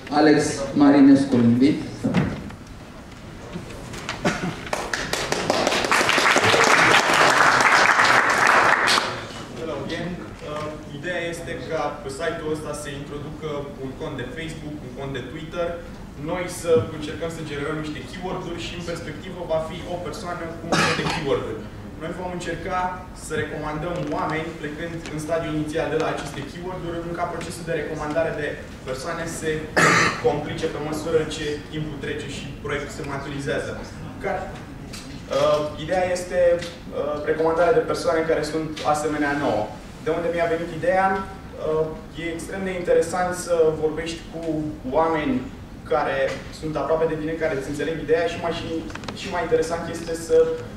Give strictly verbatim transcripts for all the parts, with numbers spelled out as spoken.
Alex Marinescu îl invit. Hello again. Uh, ideea este ca pe site-ul ăsta să introducă un cont de Facebook, un cont de Twitter, noi să încercăm să generăm niște keyword-uri și în perspectivă va fi o persoană cu un set de keyword-uri. Noi vom încerca să recomandăm oameni plecând în stadiul inițial de la aceste keyword-uri, în ca procesul de recomandare de persoane se complice pe măsură ce timpul trece și proiectul se maturizează. Care, uh, ideea este uh, recomandarea de persoane care sunt asemenea nouă. De unde mi-a venit ideea? Uh, e extrem de interesant să vorbești cu oameni care sunt aproape de tine, care îți înțeleg ideea și mai, și, și mai interesant este să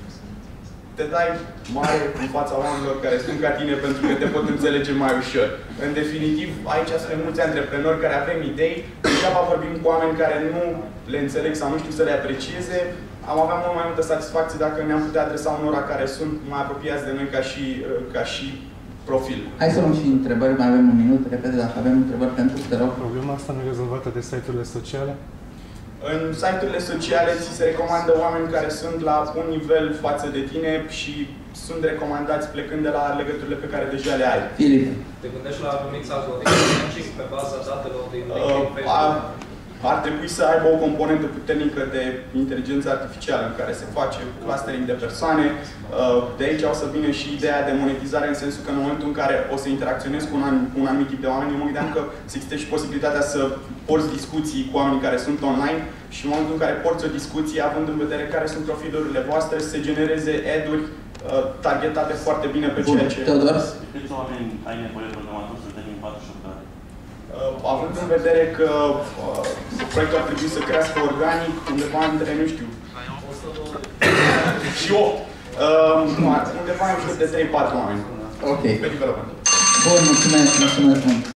te dai mare în fața oamenilor care sunt ca tine pentru că te pot înțelege mai ușor. În definitiv, aici sunt mulți antreprenori care avem idei, degeaba vorbim cu oameni care nu le înțeleg sau nu știu să le aprecieze, am avea mult mai multă satisfacție dacă ne-am putea adresa unora care sunt mai apropiați de noi ca și, ca și profil. Hai să luăm și întrebări, mai avem un minut, repede, dacă avem întrebări pentru te rog. Problema asta nu e rezolvată de site-urile sociale? În site-urile sociale ți se recomandă oameni care sunt la un nivel față de tine și sunt recomandați plecând de la legăturile pe care deja le ai. Filip. Te gândești la anumiți algoritmi pe baza datelor din LinkedIn, Facebook? Ar trebui să aibă o componentă puternică de inteligență artificială în care se face clustering de persoane. De aici o să vină și ideea de monetizare, în sensul că în momentul în care o să interacționezi cu un, an, cu un anumit tip de oameni, eu mă gândeam că există și posibilitatea să porți discuții cu oamenii care sunt online și în momentul în care porți o discuție, având în vedere care sunt profilurile voastre, să se genereze ad-uri targetate foarte bine pe ceea ce... Teodor? Câți oameni ai nevoie de programatori să termin patruzeci și opt de ore? Uh, având în vedere că uh, proiectul ar trebui să crească organic undeva între, nu știu, și opt. Uh, undeva în jur de trei patru oameni. Ok. Pe development. Bun, mulțumesc, mulțumesc mult.